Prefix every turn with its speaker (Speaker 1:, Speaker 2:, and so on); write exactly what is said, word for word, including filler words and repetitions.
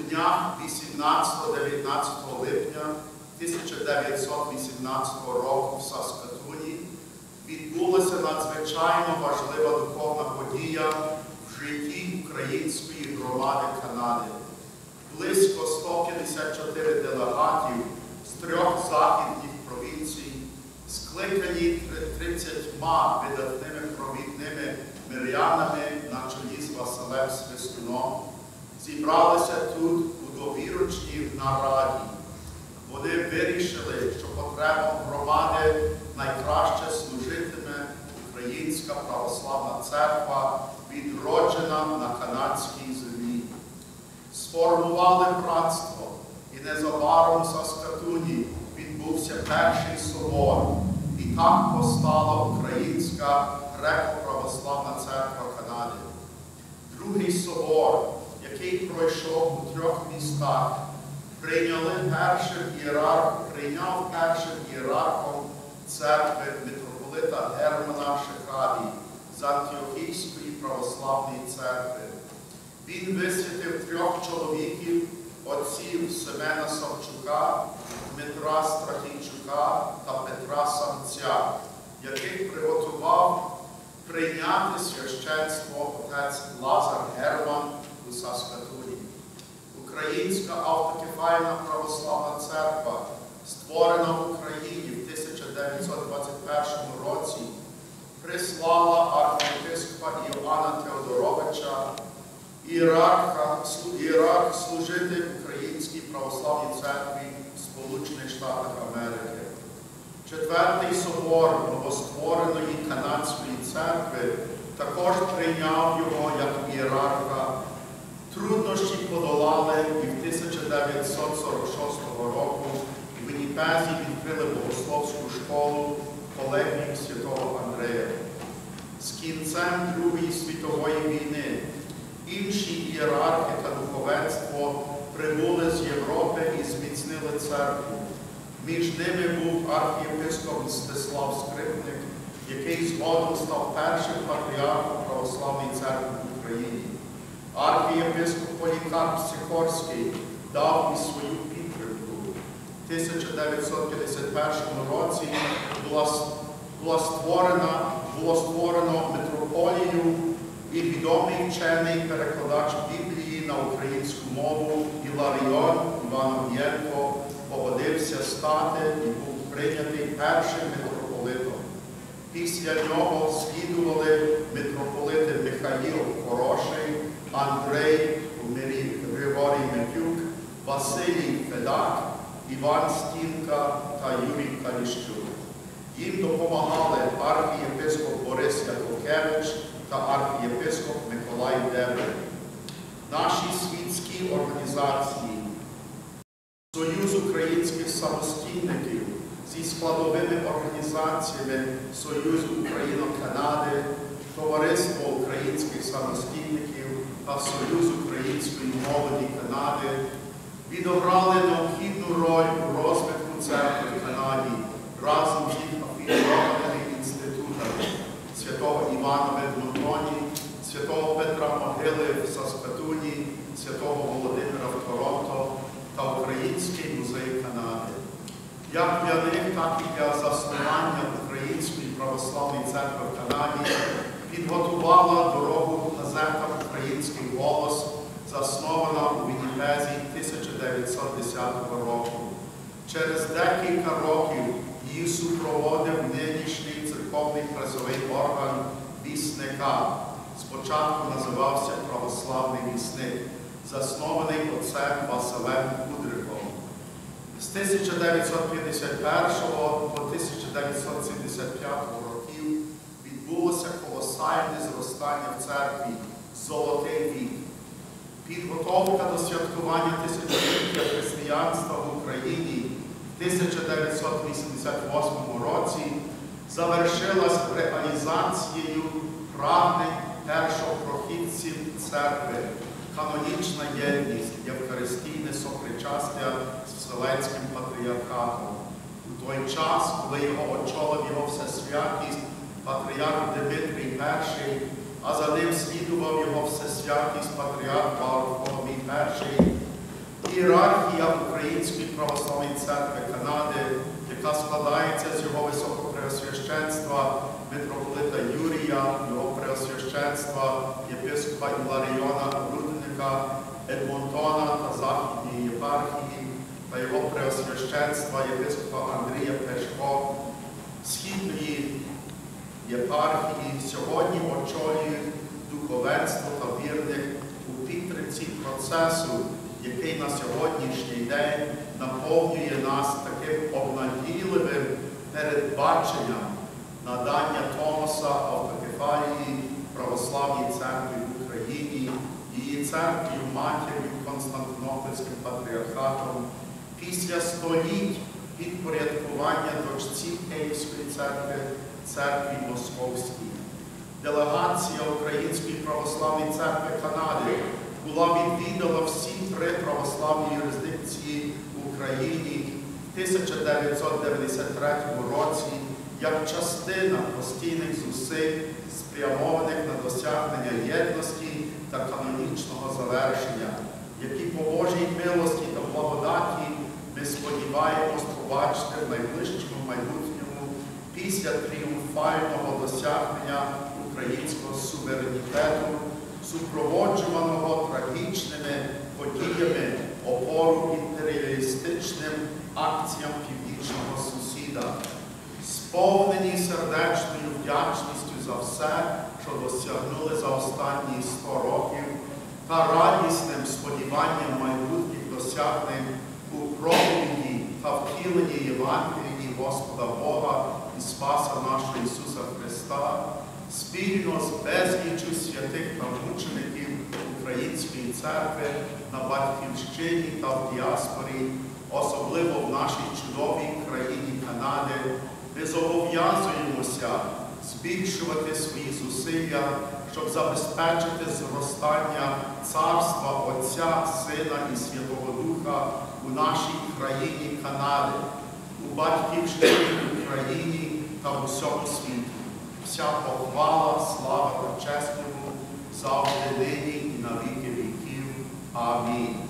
Speaker 1: днях вісімнадцятого-дев'ятнадцятого липня тисяча дев'ятсот вісімнадцятого року в Саскатуні відбулася надзвичайно важлива духовна подія в житті української громади Канади. Близько сто п'ятдесят чотири делегатів з трьох західних провінцій, скликані тридцятьма видатними провідними мирянами на чолі з Василем Свистуном, зібралися тут у довірочній нараді. Вони вирішили, що потребам громади найкраще служитиме Українська православна церква, відроджена на канадській землі. Сформували братство, і незабаром в Саскатуні відбувся перший собор, і так постала Українська греко-православна церква Канади. Другий собор, який пройшов у трьох містах, прийняли першим ієрарх, прийняв першим ієрархом церкви митрополита Германа Шехаді з Антіохійської православної церкви. Він висвятив трьох чоловіків, отців Семена Савчука, Дмитра Страхійчука та Петра Самця, яких приготував прийняти священство отець Лазар Герман у Саскатуні. Українська автокефальна православна церква, створена в Україні в тисяча дев'ятсот двадцять першому році, прислала архієпископа Іоанна Теодоровича, ієрарха, ієрарх служити Українській православній церкві в Сполучених Штатах Америки. Четвертий собор новоствореної канадської церкви також прийняв його як ієрарха. Труднощі подолали і в тисяча дев'ятсот сорок шостого року в Вінніпезі відкрили богословську школу колегію святого Андрея. З кінцем Другої світової війни інші ієрархи та духовенство прибули з Європи і зміцнили церкву. Між ними був архієпископ Мстислав Скрипник, який згодом став першим патріархом православної церкви в Україні. Архієпископ Полікарп Сікорський дав і свою підтримку. В тисяча дев'ятсот п'ятдесят першому році була, була створена, було створено митрополію, і відомий вчений перекладач Біблії на українську мову Іларіон Іван Ов'єнко погодився стати і був прийнятий першим митрополитом. Після нього слідували митрополити Михаїл Хороший, Андрей Григорій Метюк, Василій Федак, Іван Стінка та Юрій Каліщук. Їм допомагали архієпископ Борис Яковкевич та архієпископ Миколай Дебрик. Наші світські організації, Союз українських самостійників зі складовими організаціями Союзу Україно-Канади, Товариство українських самостійників та Союз української молоді Канади відіграли необхідну роль у розвитку церкви в Канаді разом з їх афілійованими інститутами святого Івана в Едмонтоні, святого Петра Могили в Саскатуні, святого Володимира в Торонто та Український музей Канади. Як для них, так і для заснування Української православної церкви в Канаді підготувала дорогу газета «Український голос», заснована у Вінніпезі тисяча дев'ятсот десятого року. Через декілька років її супроводив нинішній церковний пресовий орган «Вісника». Спочатку називався «Православний вісник», заснований отцем Василем Кудриком. З тисяча дев'ятсот п'ятдесят першого по тисяча дев'ятсот сімдесят п'ятого років відбулося колосальне зростання в церкві «Золотий вік». Підготовка до святкування тисячоліття християнства в Україні в тисяча дев'ятсот вісімдесят восьмому році завершилась реалізацією прагнень першопрохідців церкви, канонічна єдність, євхаристійне сопричастя з Вселенським патріархатом. У той час, коли його очолив його всесвятість патріарх Дмитрій Перший, а за ним слідував його всесвятість патріарх Варфоломій Перший, Ієрархія Української православної церкви Канади, яка складається з його високопреосвященства митрополита Юрія, його преосвященства єпископа Іларіона Рудника, Едмонтона та Західної єпархії, та його преосвященства єпископа Андрія Пешко, Східної єпархії, сьогодні очолюють духовенство та вірних у підтримці процесу, який на сьогоднішній день наповнює нас таким обнадійливим передбаченням надання Томоса автокефалії Православній церкві в Україні, її церквою матір'ю Константинопольським патріархатом, після століть підпорядкування дочці Київської церкви, церкві Московській. Делегація Української православної церкви Канади була відвідала всі три православні юрисдикції в Україні в тисяча дев'ятсот дев'яносто третьому році як частина постійних зусиль, спрямованих на досягнення єдності та канонічного завершення, які по Божій милості та благодаті ми сподіваємось побачити в найближчому майбутньому після тріумфального досягнення українського суверенітету, супроводжуваного трагічними подіями опору імперіалістичним акціям північного сусіда. Сповнені сердечною вдячністю за все, що досягнули за останні сто років, та радісним сподіванням майбутніх досягнень у проповіді та втіленні Євангелії Господа Бога і Спаса нашого Ісуса Христа, спільно з безліччю святих та мучеників Української церкви на Батьківщині та в діаспорі, особливо в нашій чудовій країні Канади, ми зобов'язуємося збільшувати свої зусилля, щоб забезпечити зростання Царства Отця, Сина і Святого Духа у нашій країні Канади, у Батьківщині Україні та в усьому світі. Вся похвала, слава та честь Йому завжди, нині і на віки віків. Амінь.